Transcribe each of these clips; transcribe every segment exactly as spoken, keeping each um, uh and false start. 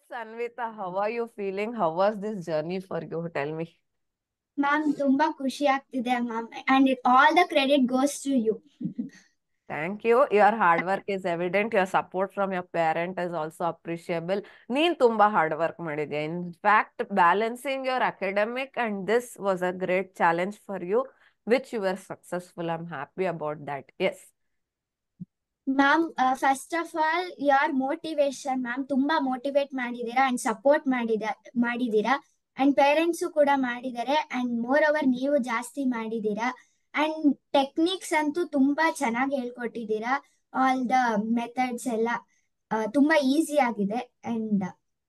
Anvita, how are you feeling? How was this journey for you? Tell me. Ma'am ತುಂಬಾ ಖುಷಿ ಆಗ್ತಿದೆ ma'am and all the credit goes to you. Thank you. Your hard work is evident. Your support from your parent is also appreciable. ನೀನ್ ತುಂಬಾ hard work ಮಾಡಿದ್ಯಾ. In fact, balancing your academic and this was a great challenge for you, which you were successful. I'm happy about that. Yes. Ma'am first of all your motivation ma'am ತುಂಬಾ motivate ಮಾಡಿದೀರಾ and support ಮಾಡಿದ ಮಾಡಿದೀರಾ and parents ಕೂಡ ಮಾಡಿದ್ದಾರೆ and more over ನೀವು ಜಾಸ್ತಿ ಮಾಡಿದೀರಾ and techniques ಅಂತೂ ತುಂಬಾ ಚೆನ್ನಾಗಿ ಹೇಳ್ಕೊಟ್ಟಿದ್ದೀರಾ. ಆಲ್ ದ ಮೆಥಡ್ಸ್ ಎಲ್ಲ ಆ, ತುಂಬಾ ಈಸಿ ಆಗಿದೆ ಅಂಡ್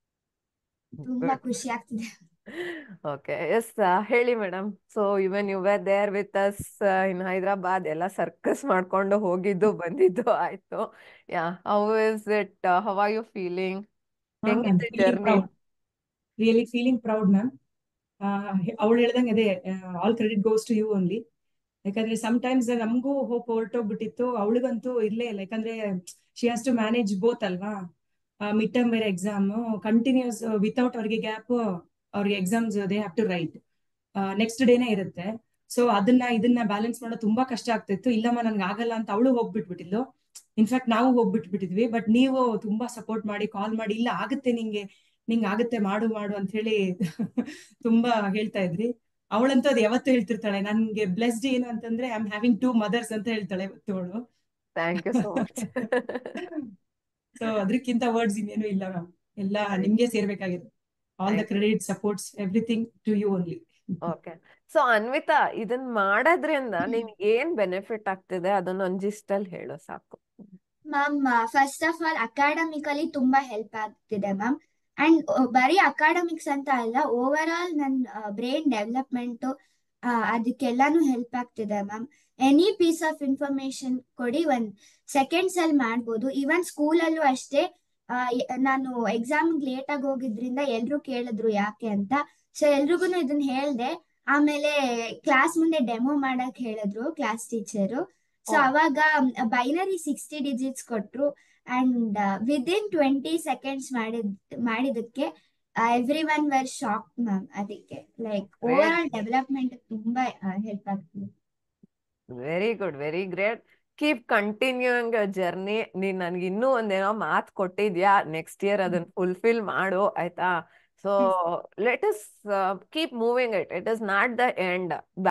ತುಂಬಾ Good. ಖುಷಿ ಆಗ್ತಿದೆ. Okay. Yes, uh, ಹೇಳಿ madam. So even you were there with us in Hyderabad ಎಲ್ಲ ಸರ್ಕಸ್ ಮಾಡ್ಕೊಂಡು ಹೋಗಿದ್ದು ಬಂದಿದ್ದು ಆಯ್ತು. Yeah, how is it? How are you feeling? Ma'am, I'm ಹೆಂಗಿದೆ feeling journey? proud. Really feeling proud, ma'am. ಅವಳು ಹೇಳ್ದಂಗೆ ಅದೇ all credit goes to you only. ಯಾಕಂದ್ರೆ ಸಮ್ ಟೈಮ್ಸ್ ನಮಗೂ ಹೋಪ್ ಹೊರಟೋಗ್ಬಿಟ್ಟಿತ್ತು, ಅವಳಿಗಂತೂ ಇರ್ಲೇ ಇಲ್ಲ. ಯಾಕಂದ್ರೆ she has to manage both ಅಲ್ವಾ. ಮಿಡ್ ಟರ್ಮ್ ಬೇರೆ ಎಕ್ಸಾಮ್ ಕಂಟಿನ್ಯೂಸ್ ವಿತೌಟ್ ಅವ್ರಿಗೆ ಗ್ಯಾಪ್, ಅವ್ರಿಗೆ exams they have to write next ಡೇನೇ ಇರುತ್ತೆ. ಸೊ ಅದನ್ನ ಇದನ್ನ ಬ್ಯಾಲೆನ್ಸ್ ಮಾಡೋದು ತುಂಬಾ ಕಷ್ಟ ಆಗ್ತಿತ್ತು. ಇಲ್ಲಮ್ಮ ನನ್ಗೆ ಆಗಲ್ಲ ಅಂತ ಅವಳು ಹೋಗ್ಬಿಟ್ಬಿಟ್ಟಿದ್ಲು. ಇನ್ಫ್ಯಾಕ್ಟ್ ನಾವು ಹೋಗ್ಬಿಟ್ಬಿಟ್ಟಿದ್ವಿ. ಬಟ್ ನೀವು ತುಂಬಾ ಸಪೋರ್ಟ್ ಮಾಡಿ ಕಾಲ್ ಮಾಡಿ, ಇಲ್ಲ ಆಗುತ್ತೆ ನಿಂಗೆ, ನಿಂಗೆ ಆಗುತ್ತೆ, ಮಾಡು ಮಾಡು ಅಂತ ಹೇಳಿ ತುಂಬಾ ಹೇಳ್ತಾ ಇದ್ರಿ. ಅವಳಂತೂ ಅದು ಯಾವತ್ತೂ ಹೇಳ್ತಿರ್ತಾಳೆ, ನನ್ಗೆ ಬ್ಲೆಸ್ಡ್ ಏನು ಅಂತಂದ್ರೆ I am having two mothers ಅಂತ ಹೇಳ್ತಾಳೆ ಇವತ್ತು ಅವಳು. Thank you so much. So ಅದಕ್ಕಿಂತ ವರ್ಡ್ಸ್ ಇನ್ನೇನು ಇಲ್ಲ ಮ್ಯಾಮ್. ಎಲ್ಲ ನಿಮ್ಗೆ ಸೇರ್ಬೇಕಾಗಿದೆ. All the credit, supports, everything to you only. Okay. So Anvita, ಇದನ್ ಮಾಡೋದ್ರಿಂದ ನಿನ್ಗೆ ಏನ್ ಬೆನಿಫಿಟ್ ಆಗ್ತಿದೆ ಅದನ್ನ ಒಂದಿಷ್ಟಲ್ಲಿ ಹೇಳು ಸಾಕು. Ma'am first of all academically ತುಂಬಾ ಹೆಲ್ಪ್ ಆಗ್ತಿದೆ ಮ್ಯಾಮ್ ಅಂಡ್ ಬರೀ ಅಕಾಡೆಮಿಕ್ಸ್ ಅಂತ ಅಲ್ಲ, ಓವರ್ ಆಲ್ ನನ್ನ ಬ್ರೈನ್ ಡೆವಲಪ್ಮೆಂಟ್ ಅದಕ್ಕೆಲ್ಲಾನು ಹೆಲ್ಪ್ ಆಗ್ತಿದೆ ma'am. Any piece of information ಕೊಡಿ ಒಂದ್ ಸೆಕೆಂಡ್ಸ್ ಅಲ್ಲಿ ಮಾಡ್ಬೋದು. ಈವನ್ ಸ್ಕೂಲಲ್ಲೂ ಅಷ್ಟೇ. ಆ, ಎ- ನಾನು ಎಕ್ಸಾಮ್ ಲೇಟ್ ಆಗಿ ಹೋಗಿದ್ರಿಂದ ಎಲ್ರು ಕೇಳಿದ್ರು ಯಾಕೆ ಅಂತ. ಸೊ ಎಲ್ರಿಗೂ ಇದನ್ನ ಹೇಳ್ದೆ. ಆಮೇಲೆ ಕ್ಲಾಸ್ ಮುಂದೆ ಡೆಮೋ ಮಾಡಕ್ ಹೇಳಿದ್ರು ಕ್ಲಾಸ್ ಟೀಚರು. ಸೊ ಅವಾಗ ಬೈನರಿ ಸಿಕ್ಸ್ಟಿ ಡಿಜಿಟ್ಸ್ ಕೊಟ್ರು ಅಂಡ್ ವಿದಿನ್ ಟ್ವೆಂಟಿ ಸೆಕೆಂಡ್ಸ್ ಮಾಡಿದ್ ಮಾಡಿದಕ್ಕೆ every one were shock ma'am. ಅದಕ್ಕೆ ಲೈಕ್ ಓವರ್ ಆಲ್ ಡೆವಲಪ್ಮೆಂಟ್ ತುಂಬಾ ಹೆಲ್ಪ್ ಆಗ್ತದೆ. Very good, very great. Keep continuing journey. ನೀನ್ ನನ್ಗೆ ಇನ್ನೂ ಒಂದೇನೋ ಮಾತು ಕೊಟ್ಟಿದ್ಯಾ, ನೆಕ್ಸ್ಟ್ ಇಯರ್ ಅದನ್ನ ಫುಲ್ಫಿಲ್ ಮಾಡು ಆಯ್ತಾ. So let us keep moving it. It is not the end.